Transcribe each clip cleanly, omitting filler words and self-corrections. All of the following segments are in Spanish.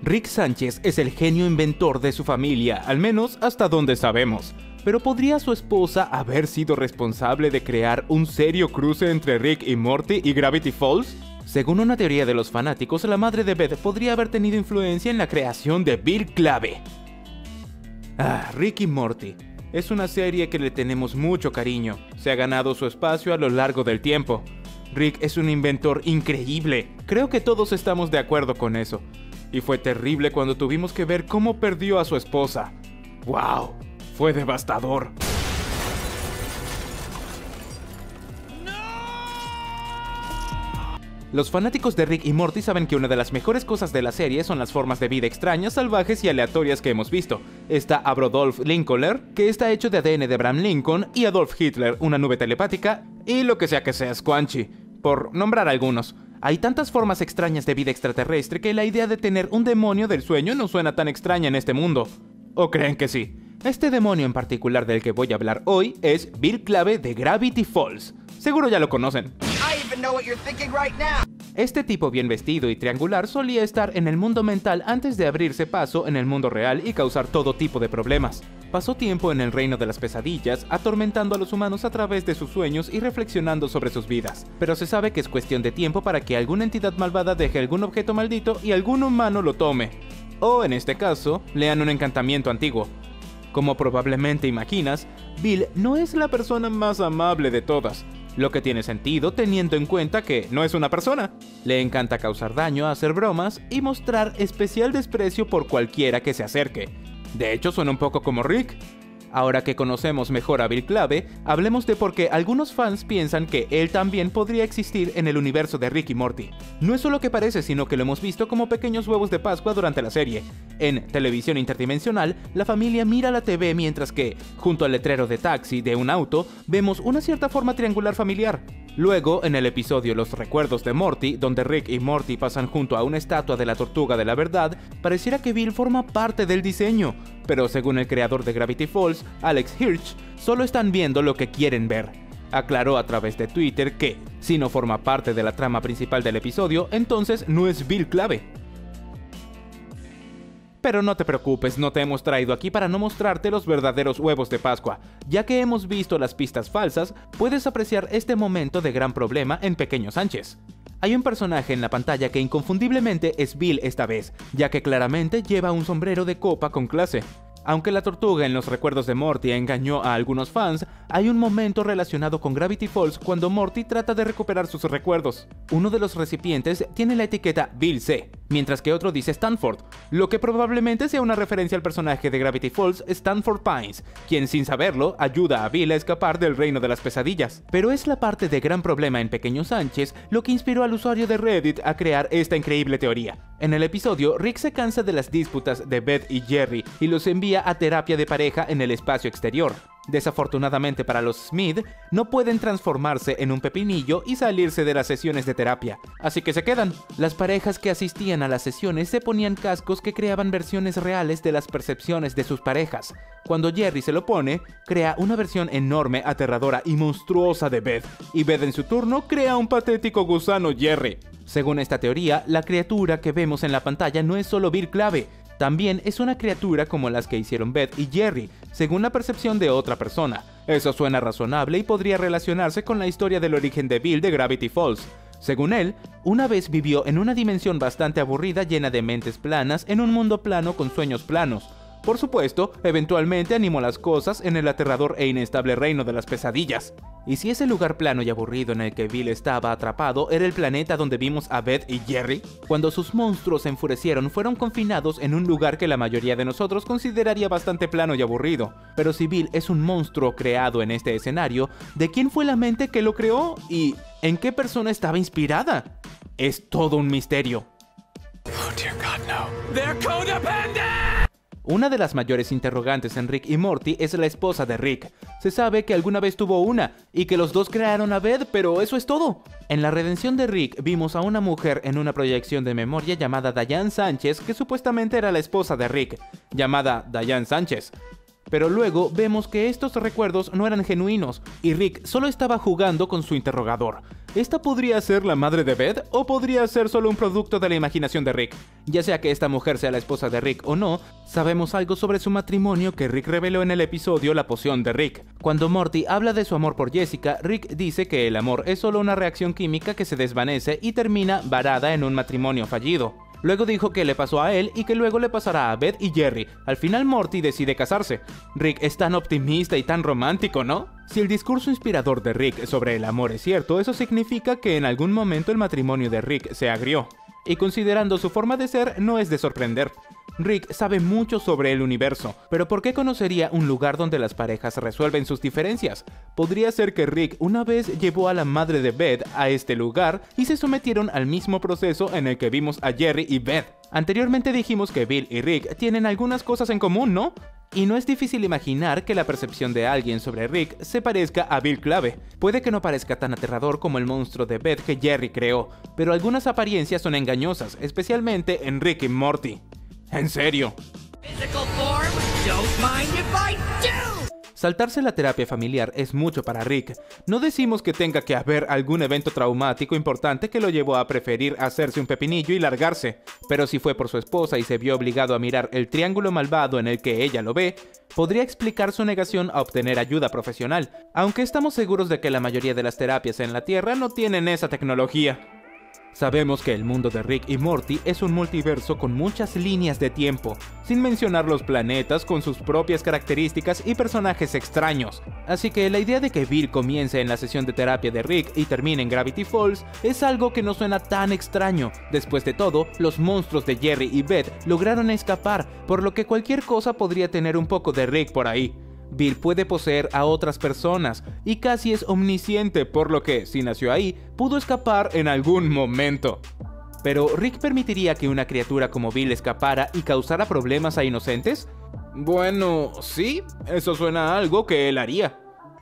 Rick Sánchez es el genio inventor de su familia, al menos hasta donde sabemos. Pero ¿podría su esposa haber sido responsable de crear un serio cruce entre Rick y Morty y Gravity Falls? Según una teoría de los fanáticos, la madre de Beth podría haber tenido influencia en la creación de Bill Clave. Rick y Morty. Es una serie que le tenemos mucho cariño. Se ha ganado su espacio a lo largo del tiempo. Rick es un inventor increíble. Creo que todos estamos de acuerdo con eso. Y fue terrible cuando tuvimos que ver cómo perdió a su esposa. ¡Wow! Fue devastador. Los fanáticos de Rick y Morty saben que una de las mejores cosas de la serie son las formas de vida extrañas, salvajes y aleatorias que hemos visto. Está Abrodolf Lincoln, que está hecho de ADN de Abraham Lincoln, y Adolf Hitler, una nube telepática, y lo que sea Squanchy, por nombrar algunos. Hay tantas formas extrañas de vida extraterrestre que la idea de tener un demonio del sueño no suena tan extraña en este mundo. ¿O creen que sí? Este demonio en particular del que voy a hablar hoy es Bill Clave de Gravity Falls. Seguro ya lo conocen. Este tipo bien vestido y triangular solía estar en el mundo mental antes de abrirse paso en el mundo real y causar todo tipo de problemas. Pasó tiempo en el reino de las pesadillas, atormentando a los humanos a través de sus sueños y reflexionando sobre sus vidas. Pero se sabe que es cuestión de tiempo para que alguna entidad malvada deje algún objeto maldito y algún humano lo tome. O, en este caso, lean un encantamiento antiguo. Como probablemente imaginas, Bill no es la persona más amable de todas. Lo que tiene sentido teniendo en cuenta que no es una persona. Le encanta causar daño, hacer bromas y mostrar especial desprecio por cualquiera que se acerque. De hecho, suena un poco como Rick. Ahora que conocemos mejor a Bill Clave, hablemos de por qué algunos fans piensan que él también podría existir en el universo de Rick y Morty. No es solo que parece, sino que lo hemos visto como pequeños huevos de Pascua durante la serie. En televisión interdimensional, la familia mira la TV mientras que, junto al letrero de taxi de un auto, vemos una cierta forma triangular familiar. Luego, en el episodio Los recuerdos de Morty, donde Rick y Morty pasan junto a una estatua de la Tortuga de la Verdad, pareciera que Bill forma parte del diseño, pero según el creador de Gravity Falls, Alex Hirsch, solo están viendo lo que quieren ver. Aclaró a través de Twitter que, si no forma parte de la trama principal del episodio, entonces no es Bill Clave. Pero no te preocupes, no te hemos traído aquí para no mostrarte los verdaderos huevos de Pascua. Ya que hemos visto las pistas falsas, puedes apreciar este momento de gran problema en Pequeño Sánchez. Hay un personaje en la pantalla que inconfundiblemente es Bill esta vez, ya que claramente lleva un sombrero de copa con clase. Aunque la tortuga en Los recuerdos de Morty engañó a algunos fans, hay un momento relacionado con Gravity Falls cuando Morty trata de recuperar sus recuerdos. Uno de los recipientes tiene la etiqueta Bill C, mientras que otro dice Stanford, lo que probablemente sea una referencia al personaje de Gravity Falls, Stanford Pines, quien sin saberlo ayuda a Bill a escapar del reino de las pesadillas. Pero es la parte de gran problema en Pequeño Sánchez lo que inspiró al usuario de Reddit a crear esta increíble teoría. En el episodio, Rick se cansa de las disputas de Beth y Jerry y los envía a terapia de pareja en el espacio exterior. Desafortunadamente para los Smith, no pueden transformarse en un pepinillo y salirse de las sesiones de terapia, así que se quedan. Las parejas que asistían a las sesiones se ponían cascos que creaban versiones reales de las percepciones de sus parejas. Cuando Jerry se lo pone, crea una versión enorme, aterradora y monstruosa de Beth, y Beth en su turno crea un patético gusano Jerry. Según esta teoría, la criatura que vemos en la pantalla no es solo Bill Clave, también es una criatura como las que hicieron Beth y Jerry, según la percepción de otra persona. Eso suena razonable y podría relacionarse con la historia del origen de Bill de Gravity Falls. Según él, una vez vivió en una dimensión bastante aburrida llena de mentes planas en un mundo plano con sueños planos. Por supuesto, eventualmente animó las cosas en el aterrador e inestable reino de las pesadillas. ¿Y si ese lugar plano y aburrido en el que Bill estaba atrapado era el planeta donde vimos a Beth y Jerry? Cuando sus monstruos se enfurecieron, fueron confinados en un lugar que la mayoría de nosotros consideraría bastante plano y aburrido. Pero si Bill es un monstruo creado en este escenario, ¿de quién fue la mente que lo creó? ¿Y en qué persona estaba inspirada? Es todo un misterio. Oh dear God, no. They're codependent! Una de las mayores interrogantes en Rick y Morty es la esposa de Rick. Se sabe que alguna vez tuvo una, y que los dos crearon a Beth, pero eso es todo. En la redención de Rick vimos a una mujer en una proyección de memoria llamada Diane Sánchez, que supuestamente era la esposa de Rick, llamada Diane Sánchez. Pero luego vemos que estos recuerdos no eran genuinos, y Rick solo estaba jugando con su interrogador. ¿Esta podría ser la madre de Beth o podría ser solo un producto de la imaginación de Rick? Ya sea que esta mujer sea la esposa de Rick o no, sabemos algo sobre su matrimonio que Rick reveló en el episodio La poción de Rick. Cuando Morty habla de su amor por Jessica, Rick dice que el amor es solo una reacción química que se desvanece y termina varada en un matrimonio fallido. Luego dijo que le pasó a él y que luego le pasará a Beth y Jerry. Al final Morty decide casarse. Rick es tan optimista y tan romántico, ¿no? Si el discurso inspirador de Rick sobre el amor es cierto, eso significa que en algún momento el matrimonio de Rick se agrió. Y considerando su forma de ser, no es de sorprender. Rick sabe mucho sobre el universo, pero ¿por qué conocería un lugar donde las parejas resuelven sus diferencias? Podría ser que Rick una vez llevó a la madre de Beth a este lugar y se sometieron al mismo proceso en el que vimos a Jerry y Beth. Anteriormente dijimos que Bill y Rick tienen algunas cosas en común, ¿no? Y no es difícil imaginar que la percepción de alguien sobre Rick se parezca a Bill Clave. Puede que no parezca tan aterrador como el monstruo de Beth que Jerry creó, pero algunas apariencias son engañosas, especialmente en Rick y Morty. ¿En serio? Saltarse la terapia familiar es mucho para Rick. No decimos que tenga que haber algún evento traumático importante que lo llevó a preferir hacerse un pepinillo y largarse, pero si fue por su esposa y se vio obligado a mirar el triángulo malvado en el que ella lo ve, podría explicar su negación a obtener ayuda profesional, aunque estamos seguros de que la mayoría de las terapias en la Tierra no tienen esa tecnología. Sabemos que el mundo de Rick y Morty es un multiverso con muchas líneas de tiempo, sin mencionar los planetas con sus propias características y personajes extraños. Así que la idea de que Bill comience en la sesión de terapia de Rick y termine en Gravity Falls es algo que no suena tan extraño. Después de todo, los monstruos de Jerry y Beth lograron escapar, por lo que cualquier cosa podría tener un poco de Rick por ahí. Bill puede poseer a otras personas y casi es omnisciente, por lo que, si nació ahí, pudo escapar en algún momento. ¿Pero Rick permitiría que una criatura como Bill escapara y causara problemas a inocentes? Bueno, sí, eso suena a algo que él haría.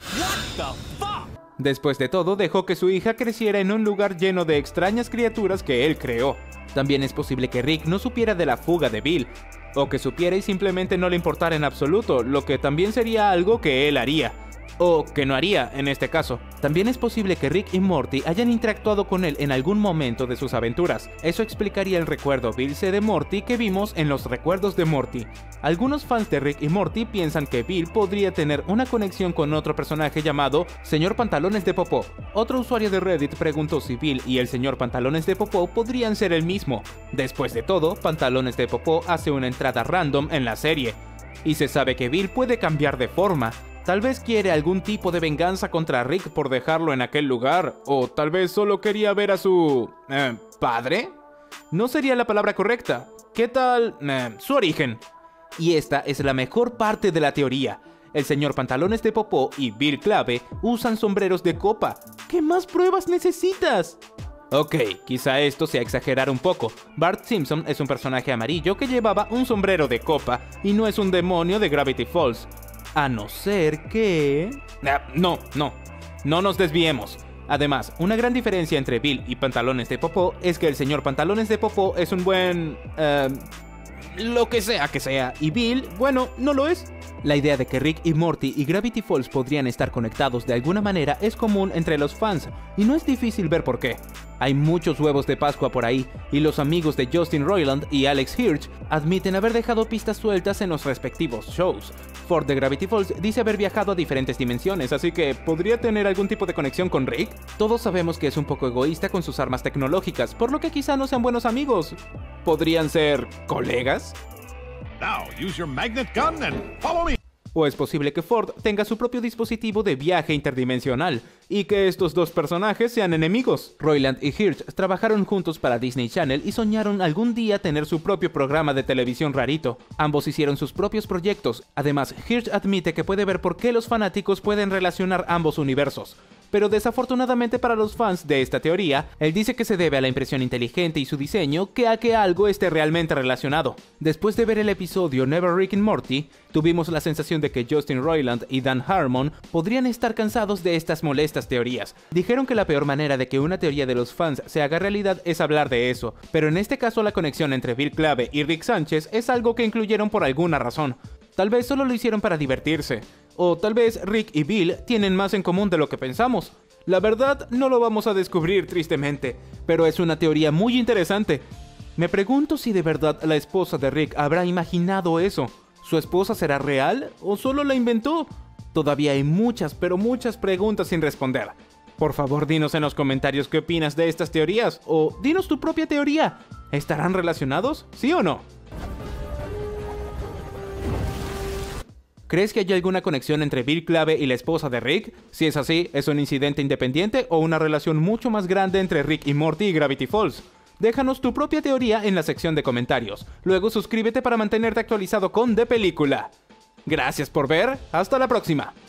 Después de todo, dejó que su hija creciera en un lugar lleno de extrañas criaturas que él creó. También es posible que Rick no supiera de la fuga de Bill, o que supiera y simplemente no le importara en absoluto, lo que también sería algo que él haría. O que no haría, en este caso. También es posible que Rick y Morty hayan interactuado con él en algún momento de sus aventuras. Eso explicaría el recuerdo Bill C de Morty que vimos en los recuerdos de Morty. Algunos fans de Rick y Morty piensan que Bill podría tener una conexión con otro personaje llamado Señor Pantalones de Popó. Otro usuario de Reddit preguntó si Bill y el Señor Pantalones de Popó podrían ser el mismo. Después de todo, Pantalones de Popó hace una entrada random en la serie. Y se sabe que Bill puede cambiar de forma. Tal vez quiere algún tipo de venganza contra Rick por dejarlo en aquel lugar, o tal vez solo quería ver a su... ¿padre? No sería la palabra correcta. ¿Qué tal... su origen? Y esta es la mejor parte de la teoría. El señor Pantalones de Popó y Bill Clave usan sombreros de copa. ¿Qué más pruebas necesitas? Ok, quizá esto sea exagerar un poco. Bart Simpson es un personaje amarillo que llevaba un sombrero de copa y no es un demonio de Gravity Falls. A no ser que... No nos desviemos. Además, una gran diferencia entre Bill y Pantalones de Popó es que el señor Pantalones de Popó es un buen... lo que sea, y Bill, bueno, no lo es. La idea de que Rick y Morty y Gravity Falls podrían estar conectados de alguna manera es común entre los fans, y no es difícil ver por qué. Hay muchos huevos de Pascua por ahí, y los amigos de Justin Roiland y Alex Hirsch admiten haber dejado pistas sueltas en los respectivos shows. Ford de Gravity Falls dice haber viajado a diferentes dimensiones, así que ¿podría tener algún tipo de conexión con Rick? Todos sabemos que es un poco egoísta con sus armas tecnológicas, por lo que quizá no sean buenos amigos. ¿Podrían ser colegas? Now use your magnet gun and follow me. O es posible que Ford tenga su propio dispositivo de viaje interdimensional y que estos dos personajes sean enemigos. Roiland y Hirsch trabajaron juntos para Disney Channel y soñaron algún día tener su propio programa de televisión rarito. Ambos hicieron sus propios proyectos. Además, Hirsch admite que puede ver por qué los fanáticos pueden relacionar ambos universos. Pero desafortunadamente para los fans de esta teoría, él dice que se debe a la impresión inteligente y su diseño que a que algo esté realmente relacionado. Después de ver el episodio Never Rick and Morty, tuvimos la sensación de que Justin Roiland y Dan Harmon podrían estar cansados de estas molestas teorías. Dijeron que la peor manera de que una teoría de los fans se haga realidad es hablar de eso, pero en este caso la conexión entre Bill Clave y Rick Sánchez es algo que incluyeron por alguna razón. Tal vez solo lo hicieron para divertirse. O tal vez Rick y Bill tienen más en común de lo que pensamos. La verdad, no lo vamos a descubrir tristemente, pero es una teoría muy interesante. Me pregunto si de verdad la esposa de Rick habrá imaginado eso. ¿Su esposa será real o solo la inventó? Todavía hay muchas, pero muchas preguntas sin responder. Por favor, dinos en los comentarios qué opinas de estas teorías, o dinos tu propia teoría. ¿Estarán relacionados? ¿Sí o no? ¿Crees que hay alguna conexión entre Bill Clave y la esposa de Rick? Si es así, ¿es un incidente independiente o una relación mucho más grande entre Rick y Morty y Gravity Falls? Déjanos tu propia teoría en la sección de comentarios. Luego suscríbete para mantenerte actualizado con De Película. Gracias por ver, hasta la próxima.